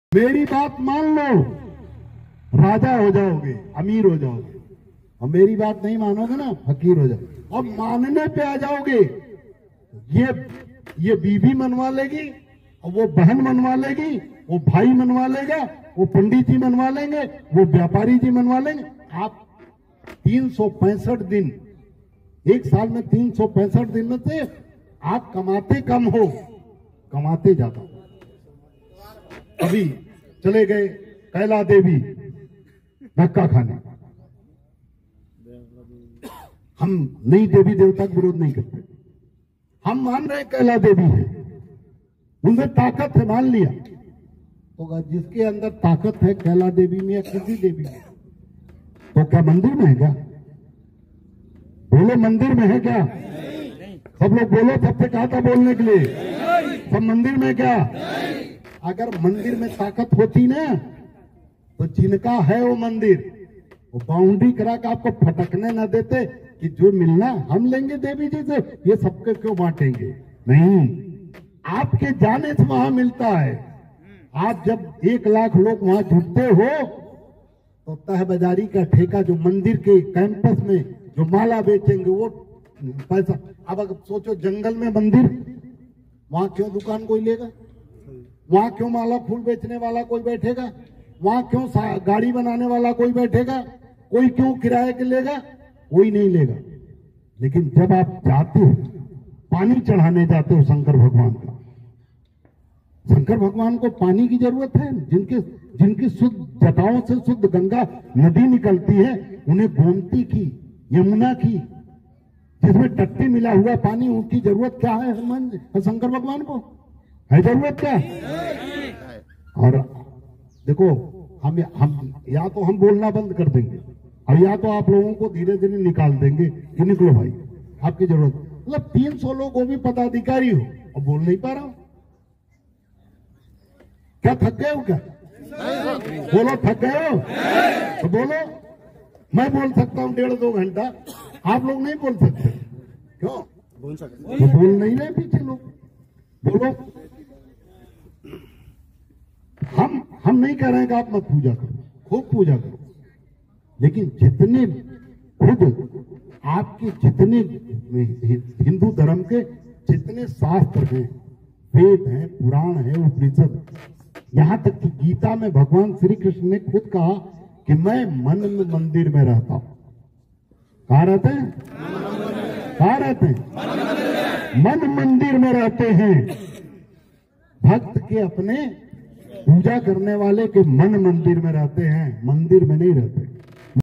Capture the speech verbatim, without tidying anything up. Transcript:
मेरी बात मान लो, राजा हो जाओगे, अमीर हो जाओगे। और मेरी बात नहीं मानोगे ना, फकीर हो जाओगे। और मानने पे आ जाओगे, ये ये बीवी मनवा लेगी, और वो बहन मनवा लेगी, वो भाई मनवा लेगा, वो पंडित जी मनवा लेंगे, वो व्यापारी जी मनवा लेंगे। आप तीन सौ पैंसठ दिन, एक साल में तीन सौ पैंसठ दिन में से आप कमाते कम हो, कमाते ज्यादा। अभी चले गए कैला देवी धक्का खाने। हम नई देवी देवता का विरोध नहीं करते, हम मान रहे कैला देवी है, उनमें ताकत है, मान लिया। तो जिसके अंदर ताकत है कैला देवी में या किसी देवी में, तो क्या मंदिर में है क्या? बोलो, मंदिर में है क्या? सब लोग बोलो, सबसे कहा था बोलने के लिए, सब मंदिर में क्या? अगर मंदिर में ताकत होती ना, तो जिनका है वो मंदिर, वो बाउंड्री करा के आपको फटकने ना देते कि जो मिलना हम लेंगे देवी जी से, ये सबके क्यों बांटेंगे? नहीं, आपके जाने से वहां मिलता है। आप जब एक लाख लोग वहां जुटते हो, तो तह बाजारी का ठेका, जो मंदिर के कैंपस में जो माला बेचेंगे वो पैसा। अब अगर सोचो जंगल में मंदिर, वहां क्यों दुकान कोई लेगा? वहां क्यों माला फूल बेचने वाला कोई बैठेगा? वहां क्यों गाड़ी बनाने वाला कोई बैठेगा? कोई क्यों किराए के लेगा? कोई नहीं लेगा। लेकिन जब आप जाते हो, पानी चढ़ाने जाते हो शंकर भगवान का, शंकर भगवान को पानी की जरूरत है। जिनके जिनकी शुद्ध जटाओं से शुद्ध गंगा नदी निकलती है, उन्हें गोमती की, यमुना की, जिसमें टट्टी मिला हुआ पानी, उनकी जरूरत क्या है? हनुमान शंकर भगवान को है जरूरत क्या? और देखो, हम हम या तो हम बोलना बंद कर देंगे, और या तो आप लोगों को धीरे धीरे निकाल देंगे कि निकलो भाई, आपकी जरूरत। मतलब तीन सौ लोग वो भी पदाधिकारी हो और बोल नहीं पा रहा हूं। क्या थक गए हो? क्या बोलो, थक गए हो तो बोलो। मैं बोल सकता हूं डेढ़ दो घंटा, आप लोग नहीं बोल सकते। क्यों बोल सकते? तो बोल नहीं रहे पीछे लोग, बोलो। हम हम नहीं कह रहे हैं कि आप मत पूजा करो, खूब पूजा करो, लेकिन जितने खुद आपके जितने हिंदू धर्म के जितने शास्त्र हैं, वेद हैं, पुराण है, उपनिषद, यहां तक कि गीता में भगवान श्री कृष्ण ने खुद कहा कि मैं मन में मंदिर में रहता हूं। कहां रहते हैं? कहां रहते हैं? मन मंदिर में रहते हैं। भक्त के अपने पूजा करने वाले के मन मंदिर में रहते हैं, मंदिर में नहीं रहते।